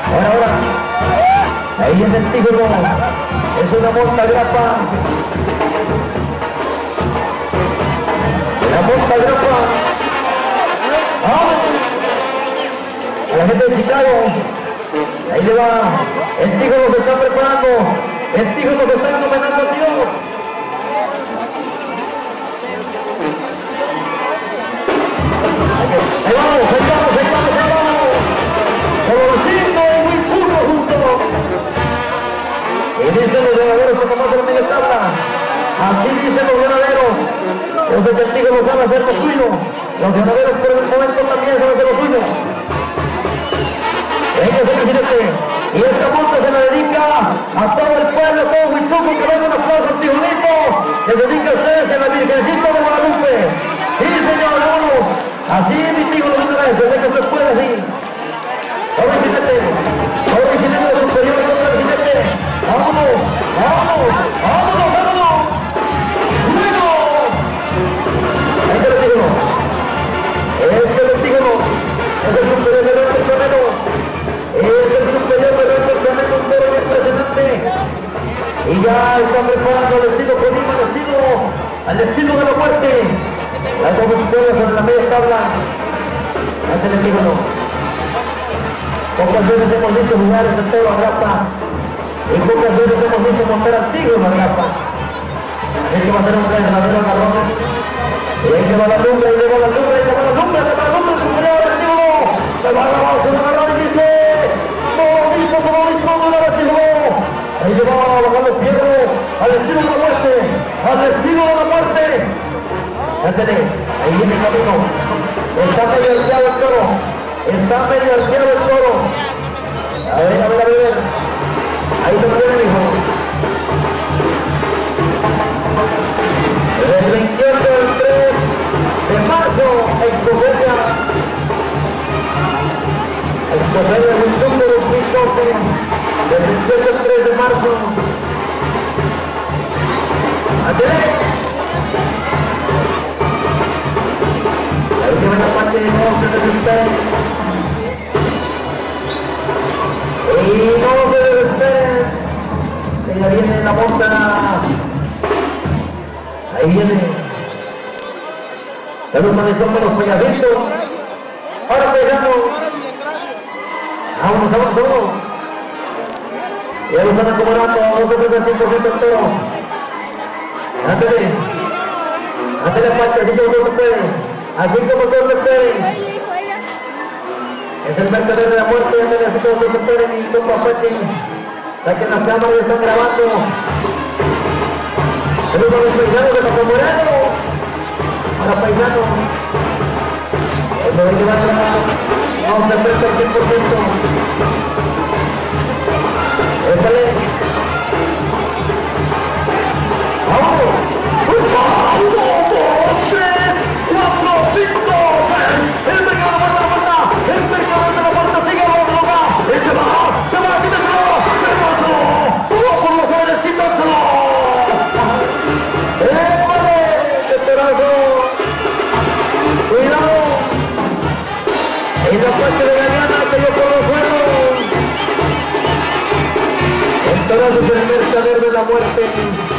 Ahora. Ahí en el título. Es una montagrapa. La montagrapa. ¡Vamos! A la gente de Chicago. Ahí le va. El título se está preparando. El título se está encomendando a Dios. Ahí vamos, ahí vamos, ahí vamos, ahí vamos. Conociendo en Huitzuco juntos. Y dicen los ganaderos cuando más en la media tabla. Así dicen los ganaderos. Los efectivos saben hacer lo suyo. Los ganaderos por el momento también saben hacer lo suyo. Venga, ese jinete. Y esta monta se la dedica a todo el pueblo, a todo Huitzuco, que venga un aplauso al Tijolito. Les dedica a ustedes en la Virgencita de Guadalupe. Sí, señor, vámonos. Así, mi tío, lo digo eso, sé que usted puede así. Ahora el jinete superior, el jinete. Vámonos, vámonos, vámonos, vámonos. ¡Bueno! Ahí te lo digo. Este lo digo. Es el superior de Roberto Carrero. Es el superior de Roberto Carrero, un toro impresionante. Y ya está preparando al estilo Colima, al estilo de la muerte. Las dos escuelas sobre la media tabla. Ante el título. Pocas veces hemos visto jugar ese toro a grapa. Y pocas veces hemos visto montar al tigre a grapa. Así que va a ser un gran verdadero agarrón. Y ahí le va la lumbre, ahí le va la lumbre, ahí le va la lumbre, se va la lumbre, superior al título. Se va a agarrar, se va a agarrar y dice: como mismo, no la lastimó. Ahí le va a bajar los fierros, al estilo de la muerte, al estilo de la muerte. Ándale, ahí viene el camino. Está medio arqueado el toro. Está medio arqueado el toro. A ver, a ver, a ver. Ahí lo tiene, hijo. El 28 del 3 de marzo, Expoferia. Expoferia Huitzuco 2012. Del 28 al 3 de marzo. Ándale. Ahí que ven Apache, no se desesperen. Y no se desesperen. Que ya viene la monta. Ahí viene. Saludos a mis compas los payasitos. Ahora pegamos. Vámonos, vámonos, vámonos. Ya lo están acomodando. No se prende al 100% el toro. Ándale. Ándale Apache, así como se puede. Así como todos se pueden. Es el mercader de la muerte, así como todos se pueden, y compa Apache. Saquen las cámaras, y están grabando. Saludos a los paisanos de Paso Moreno. A los paisanos. El poder que va a trabajar no se presta al 100%. Échale. ¡Vamos! El mercado de la puerta, el mercado de la puerta sigue a la boca, y se va, quítaselo, por los jóvenes, quítaselo. ¡Épale! ¡Qué pedazo! Cuidado. El Apache de Galeana cayó por los suelos. El pedazo es el mercader de la muerte.